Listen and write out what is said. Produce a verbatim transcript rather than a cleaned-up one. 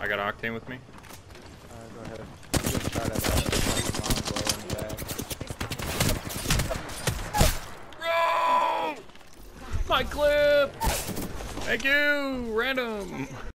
I got Octane with me. Alright, go ahead. Just try that out. Bro! My clip! Thank you! Random!